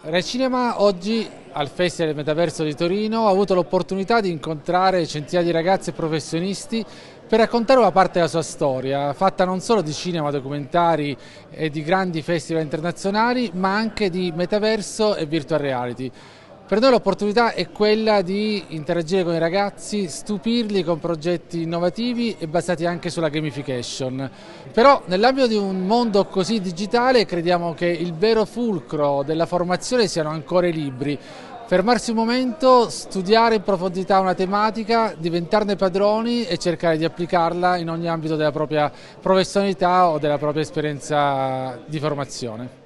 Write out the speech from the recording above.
Recinema oggi al Festival del Metaverso di Torino ha avuto l'opportunità di incontrare centinaia di ragazzi e professionisti per raccontare una parte della sua storia, fatta non solo di cinema, documentari e di grandi festival internazionali, ma anche di metaverso e virtual reality. Per noi l'opportunità è quella di interagire con i ragazzi, stupirli con progetti innovativi e basati anche sulla gamification. Però nell'ambito di un mondo così digitale crediamo che il vero fulcro della formazione siano ancora i libri. Fermarsi un momento, studiare in profondità una tematica, diventarne padroni e cercare di applicarla in ogni ambito della propria professionalità o della propria esperienza di formazione.